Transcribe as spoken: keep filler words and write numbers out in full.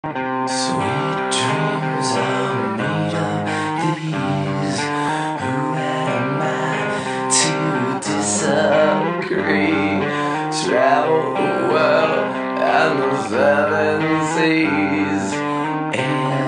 Sweet dreams are made of these. Who am I to disagree? Travel the world and the seven seas. And